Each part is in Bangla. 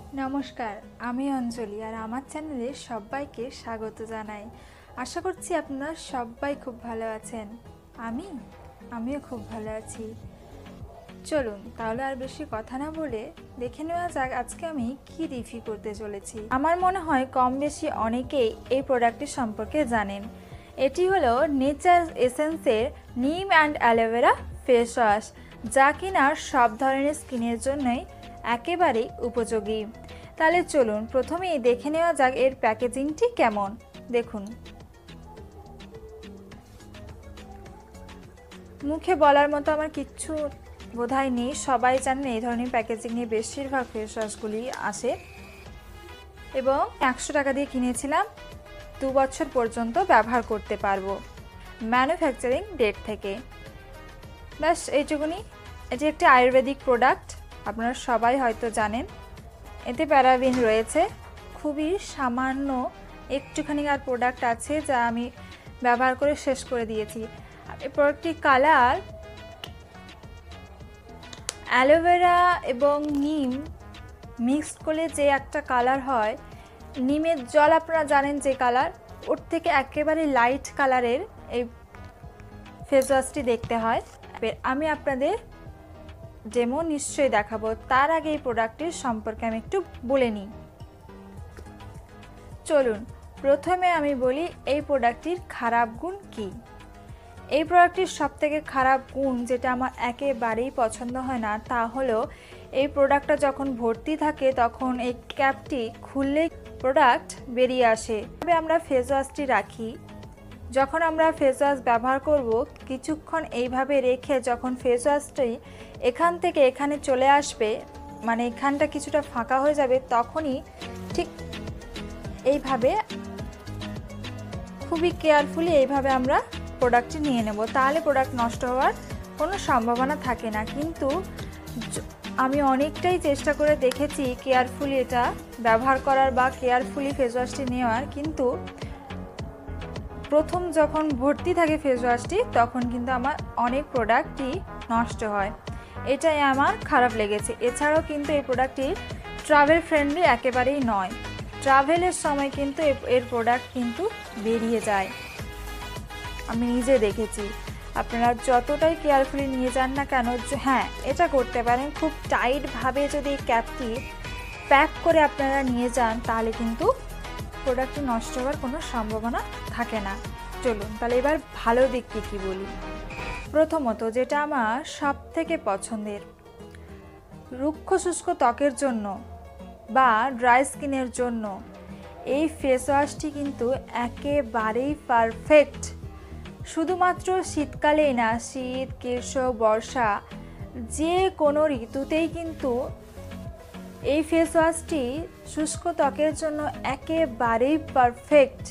নমস্কার, আমি অঞ্জলি আর আমার চ্যানেলে সবাইকে স্বাগত জানাই। আশা করছি আপনারা সবাই খুব ভালো আছেন। আমিও খুব ভালো আছি। চলুন তাহলে আর বেশি কথা না বলে দেখে নেওয়া যাক আজকে আমি কি রিভিউ করতে চলেছি। আমার মনে হয় কম বেশি অনেকেই এই প্রোডাক্টটি সম্পর্কে জানেন। এটি হলো নেচার এসেন্সের নিম অ্যান্ড অ্যালোভেরা ফেস ওয়াশ, যা কিনা সব ধরনের স্কিনের জন্যই একেবারেই উপযোগী। তাহলে চলুন প্রথমেই দেখে নেওয়া যাক এর প্যাকেজিংটি কেমন। দেখুন, মুখে বলার মতো আমার কিচ্ছু বোধহয় নেই, সবাই জানেন এই ধরনের প্যাকেজিং নিয়ে বেশিরভাগ ফেস ওয়াশগুলি আসে এবং 100 টাকা দিয়ে কিনেছিলাম। 2 বছর পর্যন্ত ব্যবহার করতে পারবো ম্যানুফ্যাকচারিং ডেট থেকে। ব্যাস এইটুকুনি। এটি একটি আয়ুর্বেদিক প্রোডাক্ট, আপনারা সবাই হয়তো জানেন। এতে প্যারাবিন রয়েছে, খুবই সামান্য একটুখানি আর প্রোডাক্ট আছে যা আমি ব্যবহার করে শেষ করে দিয়েছি। এই প্রোডাক্টটির কালার অ্যালোভেরা এবং নিম মিক্সড করলে যে একটা কালার হয়, নিমের জল আপনারা জানেন যে কালার, ওর থেকে একেবারে লাইট কালারের এই ফেস ওয়াশটি দেখতে হয়। আমি আপনাদের ডেমো নিশ্চয়ই দেখাবো, তার আগে এই প্রোডাক্টটির সম্পর্কে আমি একটু বলে নিই। চলুন প্রথমে আমি বলি এই প্রোডাক্টটির খারাপ গুণ কি। এই প্রোডাক্টটির সবথেকে খারাপ গুণ যেটা আমার একেবারেই পছন্দ হয় না, তা হলো এই প্রোডাক্টটা যখন ভর্তি থাকে তখন এই ক্যাপটি খুললেই প্রোডাক্ট বেরিয়ে আসে। তবে আমরা ফেস ওয়াশটি রাখি, যখন আমরা ফেস ওয়াশ ব্যবহার করব কিছুক্ষণ এইভাবে রেখে যখন ফেস ওয়াশটি এখান থেকে এখানে চলে আসবে, মানে এখানটা কিছুটা ফাঁকা হয়ে যাবে, তখনই ঠিক এইভাবে খুবই কেয়ারফুলি এইভাবে আমরা প্রোডাক্টটি নিয়ে নেব, তাহলে প্রোডাক্ট নষ্ট হওয়ার কোনো সম্ভাবনা থাকে না। কিন্তু আমি অনেকটাই চেষ্টা করে দেখেছি কেয়ারফুলি এটা ব্যবহার করার বা কেয়ারফুলি ফেস ওয়াশটি নেওয়ার, কিন্তু প্রথম যখন ভর্তি থাকে ফেস ওয়াশটি তখন কিন্তু আমার অনেক প্রোডাক্টই নষ্ট হয়, এটাই আমার খারাপ লেগেছে। এছাড়াও কিন্তু এই প্রোডাক্টটি ট্রাভেল ফ্রেন্ডলি একেবারেই নয়, ট্রাভেলের সময় কিন্তু এর প্রোডাক্ট কিন্তু বেরিয়ে যায়, আমি নিজে দেখেছি। আপনারা যতটাই কেয়ারফুলি নিয়ে যান না কেন, হ্যাঁ এটা করতে পারেন, খুব টাইটভাবে যদি ক্যাপটি প্যাক করে আপনারা নিয়ে যান তাহলে কিন্তু প্রোডাক্টটি নষ্ট হওয়ার কোনো সম্ভাবনা থাকে না। চলুন তাহলে এবার ভালো দিক কী বলি। প্রথমত যেটা আমার সব থেকে পছন্দের, রুক্ষ শুষ্ক ত্বকের জন্য বা ড্রাই স্কিনের জন্য এই ফেস ওয়াশটি কিন্তু একেবারেই পারফেক্ট। শুধুমাত্র শীতকালেই না, শীত, গ্রীষ্ম, বর্ষা যে কোনো ঋতুতেই কিন্তু এই ফেস ওয়াশটি শুষ্ক ত্বকের জন্য একেবারেই পারফেক্ট,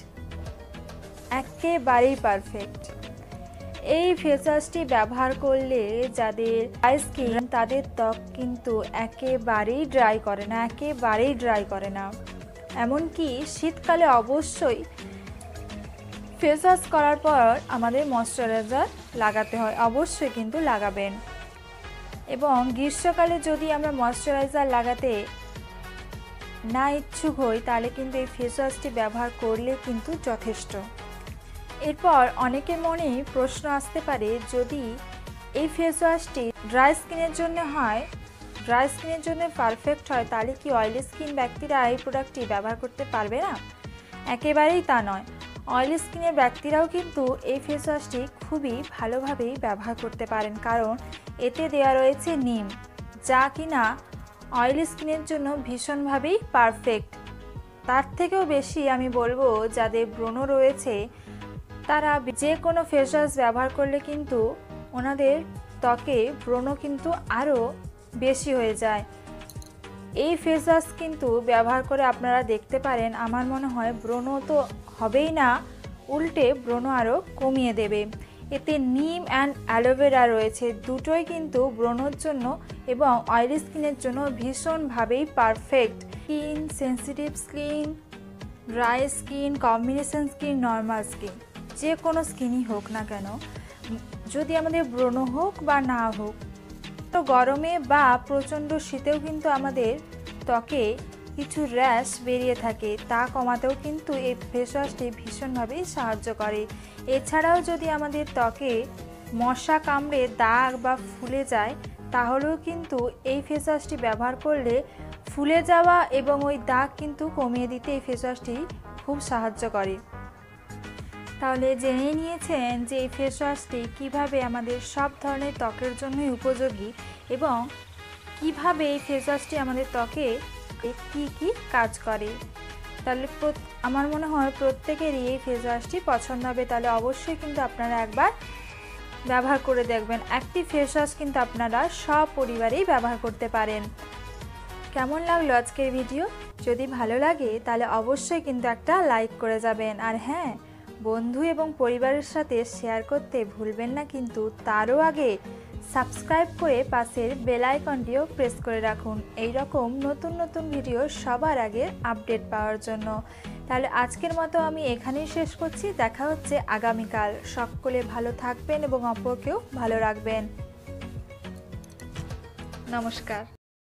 একেবারেই পারফেক্ট। এই ফেস ওয়াশটি ব্যবহার করলে যাদের ড্রাই স্কিন তাদের ত্বক কিন্তু একেবারেই ড্রাই করে না, একেবারেই ড্রাই করে না। এমনকি শীতকালে অবশ্যই ফেস ওয়াশ করার পর আমাদের ময়শ্চারাইজার লাগাতে হয়, অবশ্যই কিন্তু লাগাবেন। এবং গ্রীষ্মকালে যদি আমরা ময়শ্চারাইজার লাগাতে না ইচ্ছুক হই তাহলে কিন্তু এই ফেস ওয়াশটি ব্যবহার করলে কিন্তু যথেষ্ট। এরপর অনেকের মনেই প্রশ্ন আসতে পারে, যদি এই ফেস ওয়াশটি ড্রাই স্কিনের জন্য হয়, ড্রাই স্কিনের জন্য পারফেক্ট হয়, তাহলে কি অয়েলি স্কিন ব্যক্তিরা এই প্রোডাক্টটি ব্যবহার করতে পারবে না? একেবারেই তা নয়। অয়েলি স্কিনের ব্যক্তিরাও কিন্তু এই ফেস ওয়াশটি খুবই ভালোভাবেই ব্যবহার করতে পারেন, কারণ এতে দেওয়া রয়েছে নিম, যা কিনা অয়েলি স্কিনের জন্য ভীষণভাবেই পারফেক্ট। তার থেকেও বেশি আমি বলবো যাদের ব্রণ রয়েছে তারা যে কোনো ফেস ওয়াশ ব্যবহার করলে কিন্তু ওনাদের ত্বকে ব্রণ কিন্তু আরও বেশি হয়ে যায়। এই ফেস ওয়াশ কিন্তু ব্যবহার করে আপনারা দেখতে পারেন, আমার মনে হয় ব্রণ তো হবেই না, উল্টে ব্রণ আরও কমিয়ে দেবে। এতে নিম অ্যান্ড অ্যালোভেরা রয়েছে, দুটোই কিন্তু ব্রণের জন্য এবং অয়েলি স্কিনের জন্য ভীষণভাবেই perfect. Skin, sensitive skin, dry skin, combination skin, normal skin, যে কোনো স্কিনই হোক না কেন, যদি আমাদের ব্রণ হোক বা না হোক, তো গরমে বা প্রচণ্ড শীতেও কিন্তু আমাদের ত্বকে কিছু র্যাশ বেরিয়ে থাকে তা কমাতেও কিন্তু এই ফেস ওয়াশটি ভীষণভাবেই সাহায্য করে। এছাড়াও যদি আমাদের ত্বকে মশা কামড়ে দাগ বা ফুলে যায় তাহলেও কিন্তু এই ফেস ওয়াশটি ব্যবহার করলে ফুলে যাওয়া এবং ওই দাগ কিন্তু কমিয়ে দিতে এই ফেস ওয়াশটি খুব সাহায্য করে। তাহলে জেনে নিয়েছেন যে এই ফেস ওয়াশটি কীভাবে আমাদের সব ধরনের ত্বকের জন্যই উপযোগী এবং কিভাবে এই ফেস ওয়াশটি আমাদের ত্বকে কী কী কাজ করে। তাহলে আমার মনে হয় প্রত্যেকেরই এই ফেস ওয়াশটি পছন্দ হবে। তাহলে অবশ্যই কিন্তু আপনারা একবার ব্যবহার করে দেখবেন। একটি ফেস ওয়াশ কিন্তু আপনারা সব পরিবারেই ব্যবহার করতে পারেন। কেমন লাগলো আজকের ভিডিও? যদি ভালো লাগে তাহলে অবশ্যই কিন্তু একটা লাইক করে যাবেন। আর হ্যাঁ, বন্ধু এবং পরিবারের সাথে শেয়ার করতে ভুলবেন না কিন্তু। তারও আগে সাবস্ক্রাইব করে পাশের বেল আইকনটিও প্রেস করে রাখুন এই রকম নতুন নতুন ভিডিও সবার আগে আপডেট পাওয়ার জন্য। তাহলে আজকের মতো আমি এখানেই শেষ করছি। দেখা হচ্ছে আগামীকাল। সকলে ভালো থাকবেন এবং অপরকেও ভালো রাখবেন। নমস্কার।